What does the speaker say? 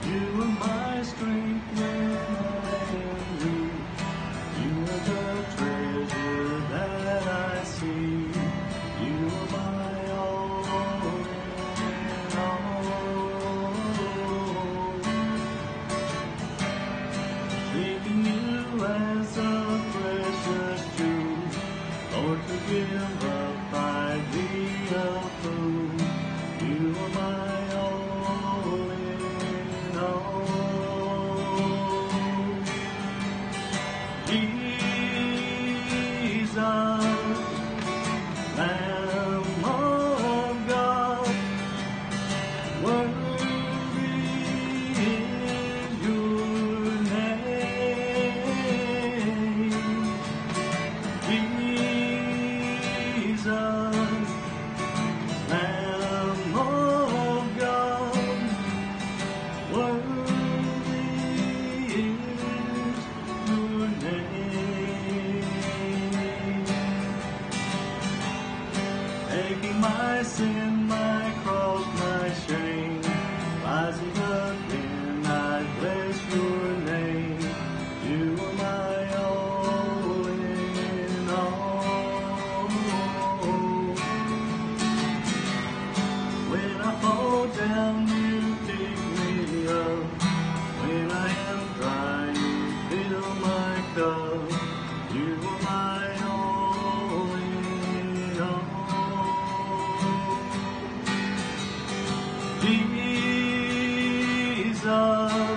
You are my strength when I am weak. You are the treasure that I see. You are my all in all. Taking you as a precious jewel, Lord, to give up I'd be a fool. You are my all in all. Jesus, Lamb of God, worthy is your name. Jesus, Lamb of God, worthy is your name. Taking my sin, my cross, my shame, rising again, I bless your name. You are my all in all. When I fall down, you pick me up. When I am dry, you fill my cup. You are my all in all. Jesus.